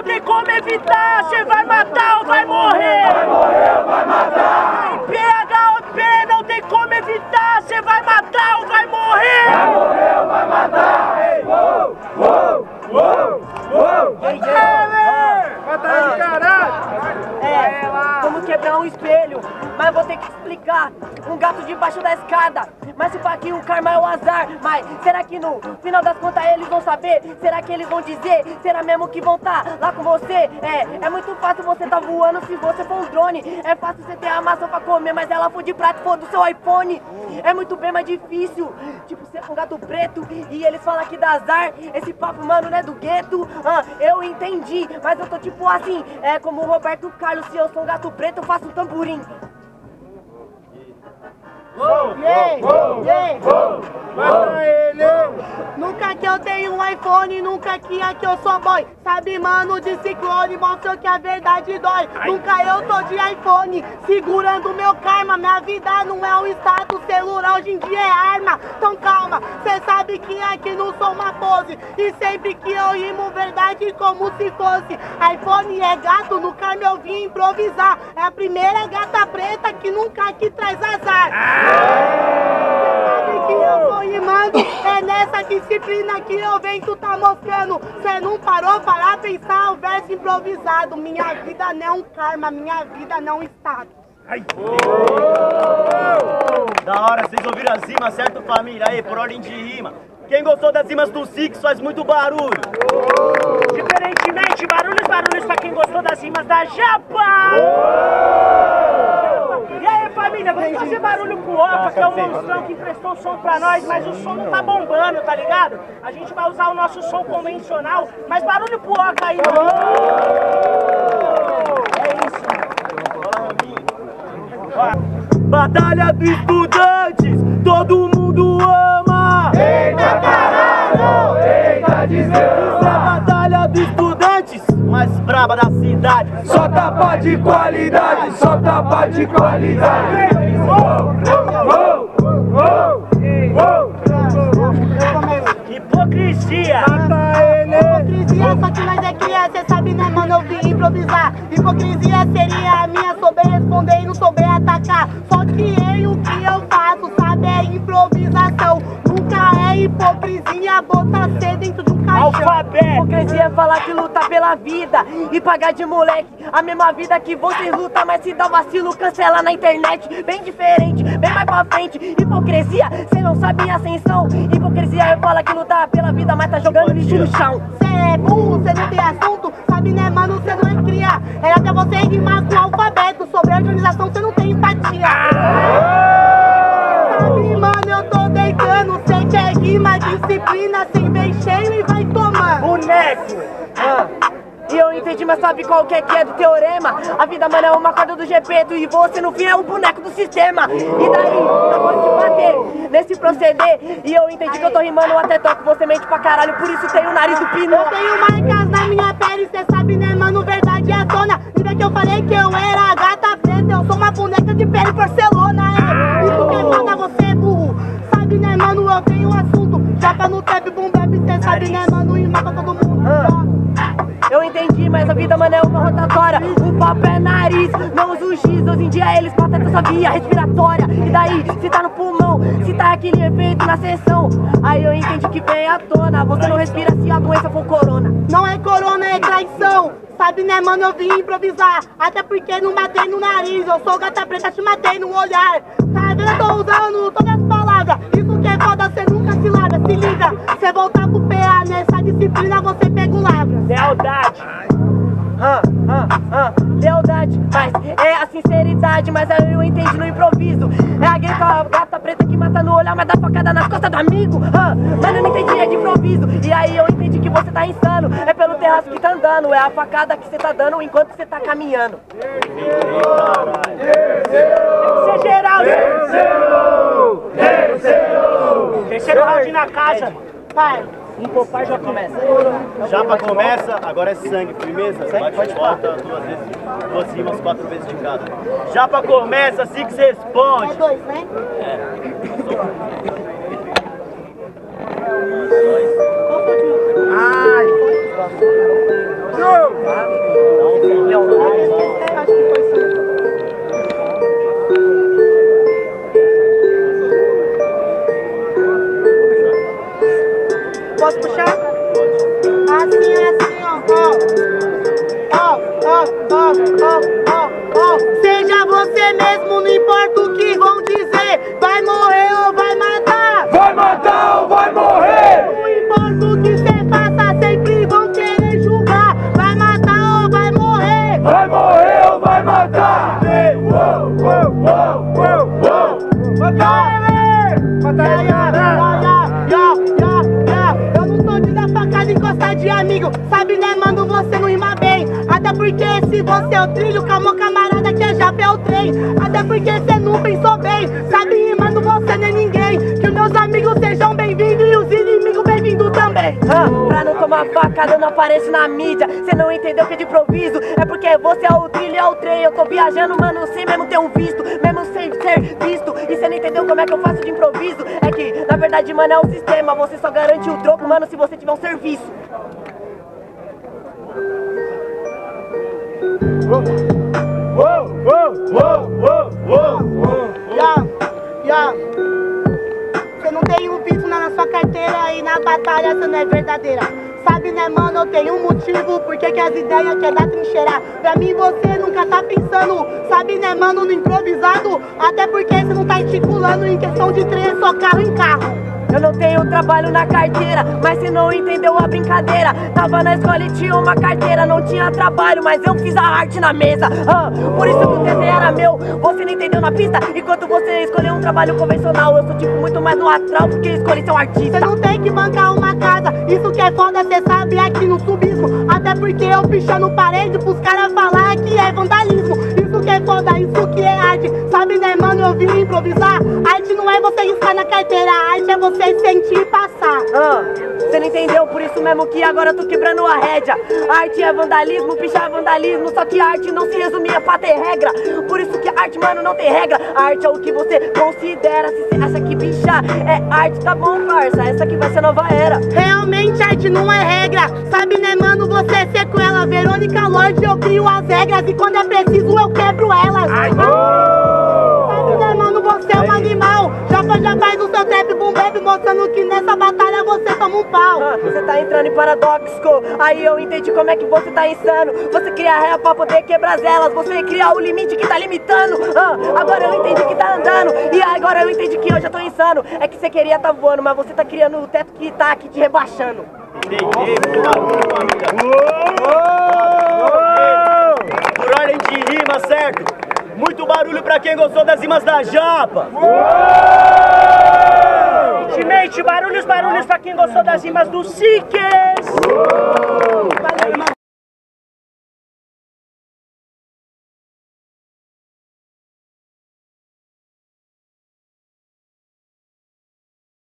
tem como evitar. Cê vai matar ou vai morrer? Vai morrer ou vai matar? Em PHOP não tem como evitar. Cê vai matar ou vai morrer? Vai morrer ou vai matar? Uou, uou, uou, uou. Batalha de caralho! Vamos quebrar um espelho, mas vou ter que explicar. Um gato debaixo da escada, mas se pá que o karma é o azar. Mas será que no final das contas eles vão saber? Será que eles vão dizer? Será mesmo que vão tá lá com você? É muito fácil você tá voando se você for um drone. É fácil você ter a maçã pra comer, mas ela for de prato, for do seu iPhone. É muito bem mais difícil, tipo ser um gato preto e eles falam que dá azar. Esse papo, mano, não é do gueto. Eu entendi, mas eu tô tipo assim, como o Roberto Carlos. Se eu sou um gato preto, eu faço um tamborim. Mata ele! Nunca que eu tenho um iPhone, nunca que aqui eu sou boy. Sabe, mano, de ciclone, mostrou que a verdade dói. Nunca eu tô de iPhone, segurando meu karma. Minha vida não é um status, celular hoje em dia é arma. Então calma, cê sabe que aqui não sou uma pose. E sempre que eu rimo verdade como se fosse iPhone é gato, no karma eu vim improvisar. É a primeira gata preta que nunca aqui traz azar. Sabe que eu tô rimando, é nessa disciplina que eu venho, tu tá mostrando. Cê não parou para pensar o verso improvisado. Minha vida não é um karma, minha vida não é um estado. Da hora, vocês ouviram as rimas, certo, família? Aí, por ordem de rima. Quem gostou das rimas do Six faz muito barulho. Diferentemente, barulhos pra quem gostou das rimas da Japa. E aí, família, vamos fazer barulho pro Opa, que é o monstrão que emprestou o som pra nós, mas o som não tá bombando, tá ligado? A gente vai usar o nosso som convencional, mas barulho pro Opa aí, mano. É isso. Batalha dos estudantes, todo mundo ama. Eita caralho, eita desgraça. Isso é batalha dos estudantes, mais braba da cidade. Só tapa de qualidade, só tapa de qualidade. Hipocrisia. Hipocrisia, só que nós é criança, cê sabe, né, mano, eu vim improvisar. Hipocrisia seria a minha, souber responder e não souber atacar. Só que o que eu faço, sabe, é improvisação. Nunca é hipocrisia botar C dentro de um caixão. Alfabeto. Hipocrisia é falar que luta pela vida e pagar de moleque a mesma vida que vocês lutam, mas se dá vacilo, cancela na internet. Bem diferente, bem mais pra frente. Hipocrisia, cê não sabe em ascensão. Hipocrisia é falar que luta pela vida, mas tá jogando lixo no chão. Cê é burro, cê não tem assunto, sabe, né, mano, cê não é cria. Era pra você rimar com o alfabeto, sobre a organização cê não tem empatia. Sabe, mano, eu tô deitando, cê quer rima, disciplina, sem bem cheio e vai tomar. Boneco. E eu entendi, mas sabe qual que é do teorema? A vida, mano, é uma corda do Gepeto e você no fim é o boneco do sistema. E daí, eu vou te bater nesse proceder. E eu entendi que eu tô rimando, até toco, você mente pra caralho, por isso tem o nariz do pino. Eu tenho marcas na minha pele, cê sabe, né, mano, verdade é a dona. Lembra que eu falei que eu era a gata preta, eu sou uma boneca de pele porcelana, Isso que é foda, você é burro. Sabe, né, mano, eu tenho um assunto. Japa no trap, boom bap, cê sabe, né, mano, e mata todo mundo. Eu entendi, mas a vida, mano, é uma rotatória. O papo é nariz, não usa o X. Hoje em dia eles matam essa via respiratória. E daí, se tá no pulmão, se tá aquele efeito na sessão, aí eu entendi que vem à tona. Você não respira se a doença for corona. Não é corona, é traição. Sabe, né, mano, eu vim improvisar. Até porque não matei no nariz. Eu sou gata preta, te matei no olhar. Tá vendo? Eu tô usando todas as palavras. Isso que é foda, cê nunca se larga, se liga. Cê voltar pro PA, nessa disciplina você pega o lavra. Lealdade. Lealdade, mas é a sinceridade, mas aí eu entendi no improviso. É a gata preta que mata no olhar, mas dá facada nas costas do amigo. Mas eu não entendi, é de improviso. E aí eu entendi que você tá insano. É pelo terraço que tá andando, é a facada que você tá dando enquanto você tá caminhando. Tem que ser geral, terceiro round na casa. Vai. Pai já começa. Japa começa, agora é sangue, firmeza? Bate e volta duas vezes, duas rimas, 4 vezes de cada. Japa começa, Six responde. É 2, né? Ai! Posso puxar? Assim, ó. Seja você mesmo, não importa o que vão dizer. Vai morrer ou vai matar? Vai matar ou vai morrer? Não importa o que cê faça, sempre vão querer julgar. Vai matar ou vai morrer? Vai morrer ou vai matar? Ei, uou, uou, uou, uou, uou. Matar ele! Matar ele, Eu não sou de dar facada e encostar de amigo. Sabe, né, mano, você não rima bem. Até porque se você é o trilho, calma, camarada, que é já é o trem. Até porque cê não pensou bem. Sabe, rimando, você nem ninguém. Que os meus amigos sejam bem-vindos e os inimigos bem-vindos também. Pra não tomar facada eu não apareço na mídia. Cê não entendeu que é de improviso. É porque você é o trilho e é o trem. Eu tô viajando, mano, sem mesmo ter um visto, mesmo sem ser visto. E cê não entendeu como é que eu faço de improviso. É que, na verdade, mano, é um sistema. Você só garante o troco, mano, se você tiver um serviço. Você não tem um visto na sua carteira e na batalha você não é verdadeira. Sabe, né, mano, eu tenho um motivo porque que as ideias quer dar trincheira. Pra mim você nunca tá pensando, sabe, né, mano, no improvisado. Até porque você não tá articulando em questão de trem, só carro em carro. Eu não tenho trabalho na carteira, mas cê não entendeu a brincadeira. Tava na escola e tinha uma carteira, não tinha trabalho, mas eu fiz a arte na mesa. Por isso que o desenho era meu, você não entendeu na pista. Enquanto você escolheu um trabalho convencional, eu sou tipo muito mais no astral porque escolhi ser um artista. Você não tem que bancar uma casa, isso que é foda, cê sabe, aqui no subismo. Até porque eu pichando parede pros caras falar que é vandalismo. Isso que é foda, isso que é arte. Sabe, né, mano, eu vim improvisar. Arte não é você riscar na carteira, arte é você sentir e passar. Você não entendeu, por isso mesmo que agora eu tô quebrando a rédea. Arte é vandalismo, pichar é vandalismo. Só que a arte não se resumia pra ter regra. Por isso que a arte, mano, não tem regra. A arte é o que você considera. Se você acha que pichar é arte, tá bom, parça, essa aqui vai ser a nova era. Realmente arte não é regra. Sabe, né, mano, você é sequela. Verônica Lorde, eu crio as regras. E quando é preciso eu quebro elas. Sabe, né, mano, você é um animal. Já faz o seu trap boom bap, mostrando que nessa batalha você toma um pau. Você tá entrando em paradoxo, aí eu entendi como é que você tá insano. Você cria ré pra poder quebrar as elas, você cria o limite que tá limitando. Agora eu entendi que tá andando, e agora eu entendi que eu já tô insano. É que você queria tá voando, mas você tá criando o teto que tá aqui te rebaixando. Por ordem de rima, certo? Muito barulho pra quem gostou das rimas da Japa. Ultimate, barulhos pra quem gostou das rimas do Siques. Valeu, irmão.